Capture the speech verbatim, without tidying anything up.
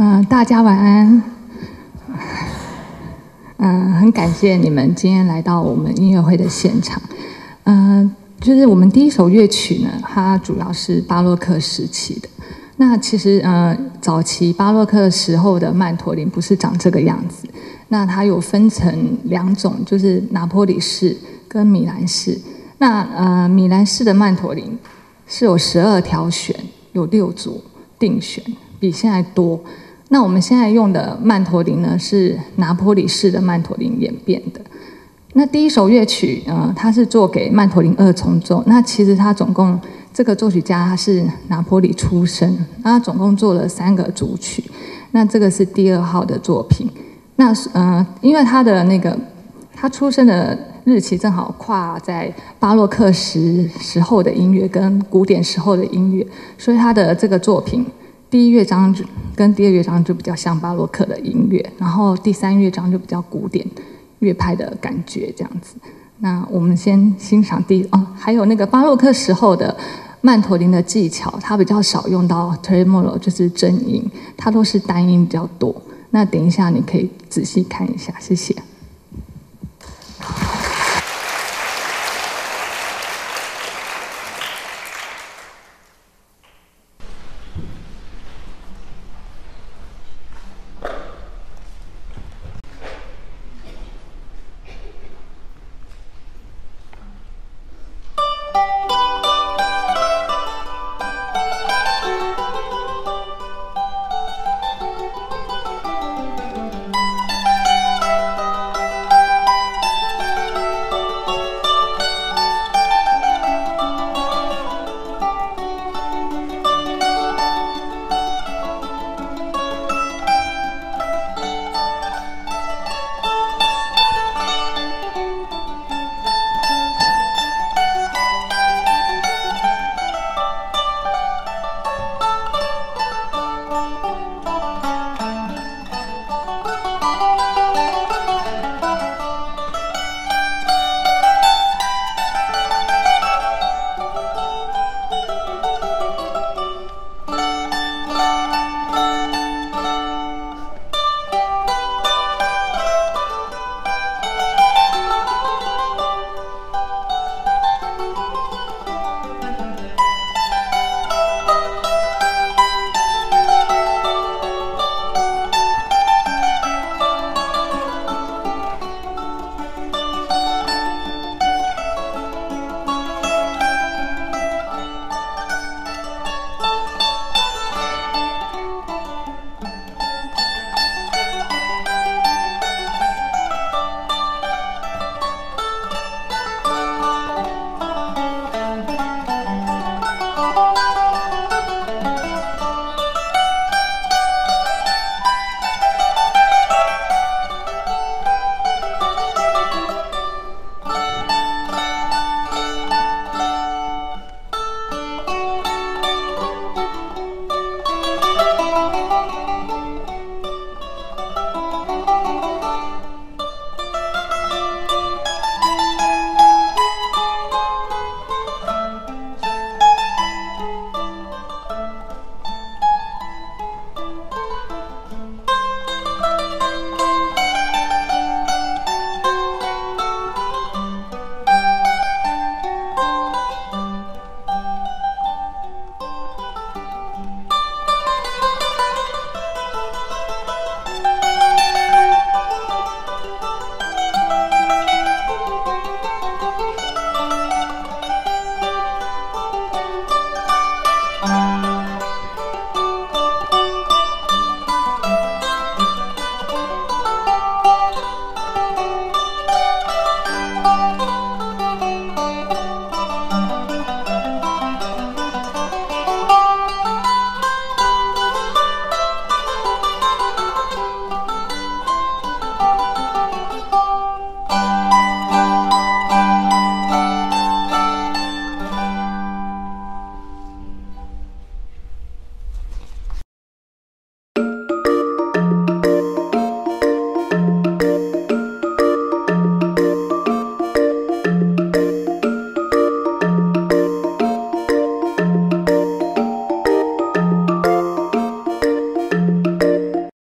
嗯、呃，大家晚安。嗯、呃，很感谢你们今天来到我们音乐会的现场。嗯、呃，就是我们第一首乐曲呢，它主要是巴洛克时期的。那其实呃，早期巴洛克时候的曼陀林不是长这个样子。那它有分成两种，就是拿坡里式跟米兰式。那呃，米兰式的曼陀林是有十二条弦，有六组定弦，比现在多。那我们现在用的曼陀林呢，是拿坡里式的曼陀林演变的。那第一首乐曲，呃，它是做给曼陀林二重奏。那其实它总共这个作曲家他是拿坡里出身，那他总共做了三个主曲。那这个是第二号的作品。那呃，因为他的那个他出生的日期正好跨在巴洛克时时候的音乐跟古典时候的音乐，所以他的这个作品。第一乐章跟第二乐章就比较像巴洛克的音乐，然后第三乐章就比较古典乐派的感觉这样子。那我们先欣赏第哦，还有那个巴洛克时候的曼陀林的技巧，它比较少用到 tremolo， 就是真音，它都是单音比较多。那等一下你可以仔细看一下，谢谢。